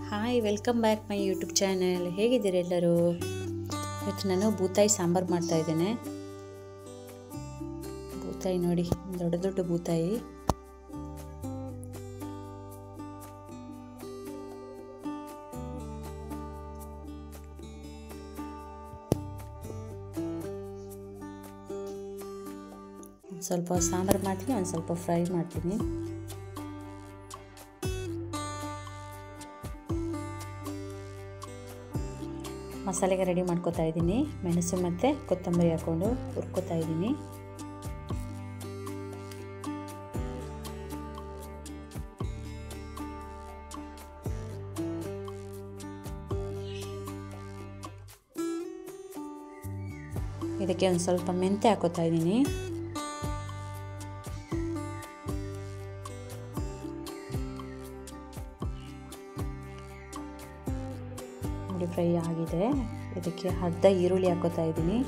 Hi welcome back my YouTube channel. ಹೇಗಿದ್ದೀರಿ ಎಲ್ಲರೂ? ಇವತ್ತು ನಾನು ಬೂತಾಯಿ ಸಾಂಬಾರು ಮಾಡ್ತಾ ಇದ್ದೇನೆ. ಬೂತಾಯಿ ನೋಡಿ, ದೊಡ್ಡ ದೊಡ್ಡ ಬೂತಾಯಿ. ಒಂದು ಸ್ವಲ್ಪ ಸಾಂಬಾರು ಮಾಡ್ತೀನಿ, ಒಂದು ಸ್ವಲ್ಪ ಫ್ರೈ ಮಾಡ್ತೀನಿ. ಮಸಾಲೆಗೆ ರೆಡಿ ಮಾಡ್ಕೊತಾ ಇದ್ದೀನಿ. ಮೆಣಸು ಮತ್ತು ಕೊತ್ತಂಬರಿ ಹಾಕ್ಕೊಂಡು ಹುರ್ಕೋತಾ ಇದ್ದೀನಿ. ಇದಕ್ಕೆ ಒಂದು ಸ್ವಲ್ಪ ಮೆಂತ್ಯ ಹಾಕೋತಾ ಇದ್ದೀನಿ. ಫ್ರೈ ಆಗಿದೆ. ಇದಕ್ಕೆ ಅರ್ಧ ಈರುಳ್ಳಿ ಹಾಕೋತಾ ಇದ್ದೀನಿ.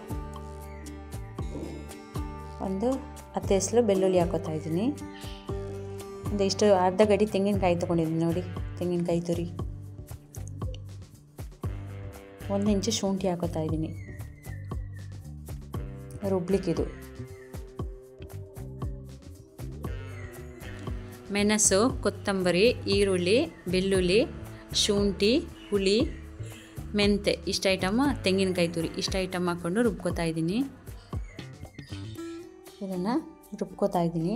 ಒಂದು 10 ಎಸಳು ಬೆಳ್ಳುಳ್ಳಿ ಹಾಕೋತಾ ಇದ್ದೀನಿ. ಒಂದು ಇಷ್ಟು ಅರ್ಧ ಗಡ್ಡೆ ತೆಂಗಿನಕಾಯಿ ತೊಗೊಂಡಿದ್ದೀನಿ ನೋಡಿ, ತೆಂಗಿನಕಾಯಿ ತುರಿ. 1 ಇಂಚು ಶುಂಠಿ ಹಾಕೋತಾ ಇದ್ದೀನಿ, ರುಬ್ಲಿಕ್ಕಿದು. ಮೆಣಸು, ಕೊತ್ತಂಬರಿ, ಈರುಳ್ಳಿ, ಬೆಳ್ಳುಳ್ಳಿ, ಶುಂಠಿ, ಹುಳಿ, ಮೆಂತೆ, ಇಷ್ಟು ಐಟಮ್, ತೆಂಗಿನಕಾಯಿ ತುರಿ, ಇಷ್ಟು ಐಟಮ್ ಹಾಕ್ಕೊಂಡು ರುಬ್ಕೋತಾ ಇದ್ದೀನಿ. ಇದನ್ನು ರುಬ್ಕೋತಾ ಇದ್ದೀನಿ.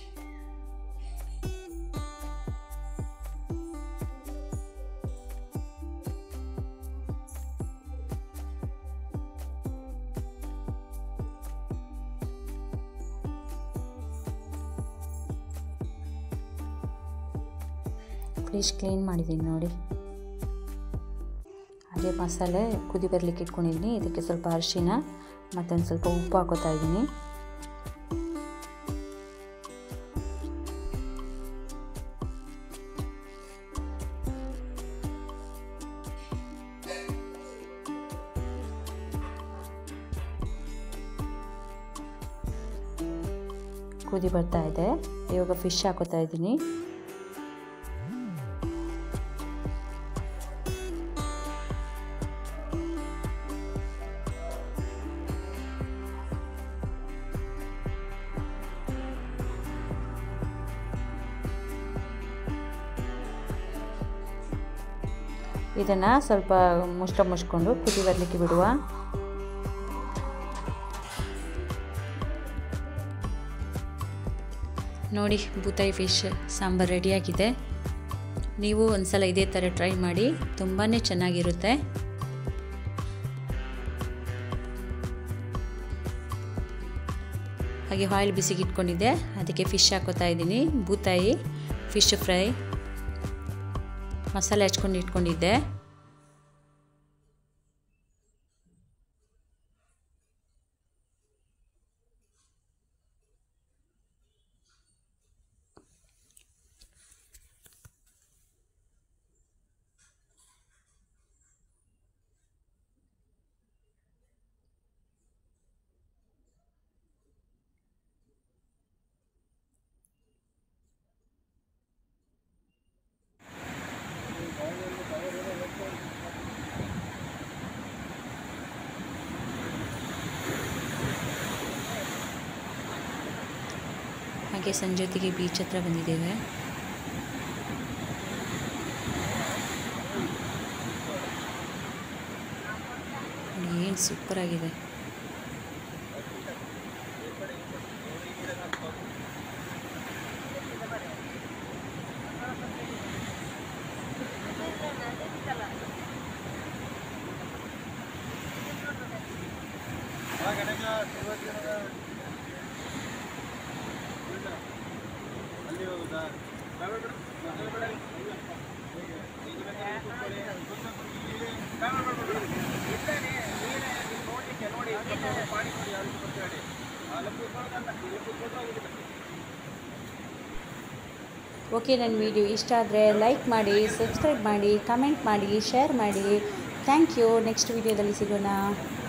ಫಿಶ್ ಕ್ಲೀನ್ ಮಾಡಿದ್ದೀನಿ ನೋಡಿ. ಹಾಗೆ ಮಸಾಲೆ ಕುದಿ ಬರಲಿಕ್ಕೆ ಇಟ್ಕೊಂಡಿದ್ದೀನಿ. ಇದಕ್ಕೆ ಸ್ವಲ್ಪ ಅರಿಶಿನ ಮತ್ತೊಂದು ಸ್ವಲ್ಪ ಉಪ್ಪು ಹಾಕೋತಾ ಇದ್ದೀನಿ. ಕುದಿ ಬರ್ತಾ ಇದೆ. ಇವಾಗ ಫಿಶ್ ಹಾಕೋತಾ ಇದ್ದೀನಿ. ಇದನ್ನು ಸ್ವಲ್ಪ ಮುಚ್ಕೊಂಡು ಕುದಿ ಬರಲಿಕ್ಕೆ ಬಿಡುವ. ನೋಡಿ, ಬೂತಾಯಿ ಫಿಶ್ ಸಾಂಬಾರು ರೆಡಿಯಾಗಿದೆ. ನೀವು ಒಂದ್ಸಲ ಇದೇ ಥರ ಟ್ರೈ ಮಾಡಿ, ತುಂಬಾ ಚೆನ್ನಾಗಿರುತ್ತೆ. ಹಾಗೆ ಆಯಿಲ್ ಬಿಸಿಗೆ ಇಟ್ಕೊಂಡಿದ್ದೆ, ಅದಕ್ಕೆ ಫಿಶ್ ಹಾಕೋತಾ ಇದ್ದೀನಿ. ಬೂತಾಯಿ ಫಿಶ್ ಫ್ರೈ ಮಸಾಲೆ ಹಚ್ಕೊಂಡು ಇಟ್ಕೊಂಡಿದ್ದೆ. ಹಾಗೆ ಸಂಜೆ ಹೊತ್ತಿಗೆ ಬೀಚ್ ಹತ್ರ ಬಂದಿದ್ದೇವೆ. ಏನು ಸೂಪರ್ ಆಗಿದೆ. ಓಕೆ, ನನ್ನ ವಿಡಿಯೋ ಇಷ್ಟ ಆದರೆ ಲೈಕ್ ಮಾಡಿ, ಸಬ್ಸ್ಕ್ರೈಬ್ ಮಾಡಿ, ಕಮೆಂಟ್ ಮಾಡಿ, ಶೇರ್ ಮಾಡಿ. Thank you. ನೆಕ್ಸ್ಟ್ ವಿಡಿಯೋದಲ್ಲಿ ಸಿಗೋಣ.